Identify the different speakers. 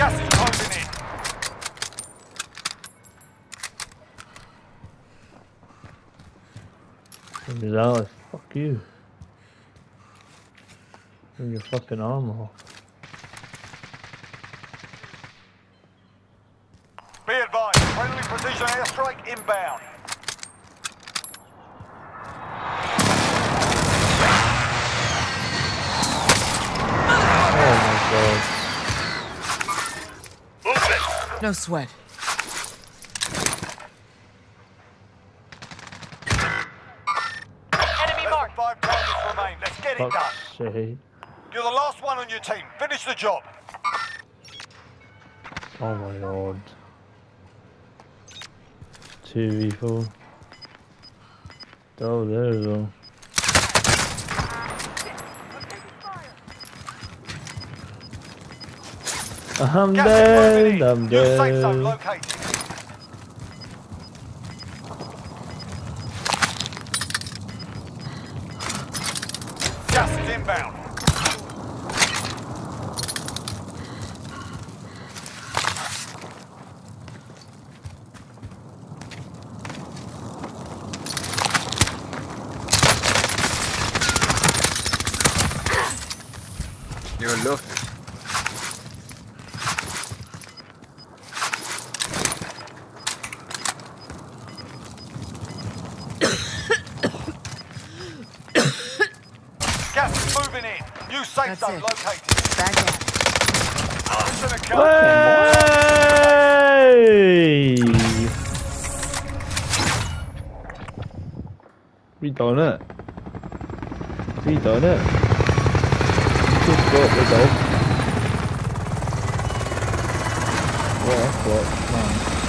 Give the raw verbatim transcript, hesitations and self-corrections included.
Speaker 1: Gas is closing in.
Speaker 2: Gonzalez, fuck you. Bring your fucking arm off.
Speaker 1: Be advised, friendly precision airstrike inbound.
Speaker 2: Oh my god.
Speaker 3: No sweat.
Speaker 1: Enemy mark. Five targets remain. Let's get it
Speaker 2: Fuck's
Speaker 1: done.
Speaker 2: sake.
Speaker 1: You're the last one on your team. Finish the job.
Speaker 2: Oh my god. two v four. Oh, there we go. I'm
Speaker 1: Gas is
Speaker 2: dead,
Speaker 1: moving in.
Speaker 2: I'm
Speaker 1: New safe zone
Speaker 2: dead.
Speaker 1: located. Gas is inbound.
Speaker 4: You're lucky.
Speaker 1: Gas is moving in. New safe
Speaker 3: That's
Speaker 1: zone
Speaker 3: it.
Speaker 1: located.
Speaker 3: Back at it.
Speaker 1: Arson a kill.
Speaker 2: Hey! We done it. We done it. We just got the dog. What? What? Man.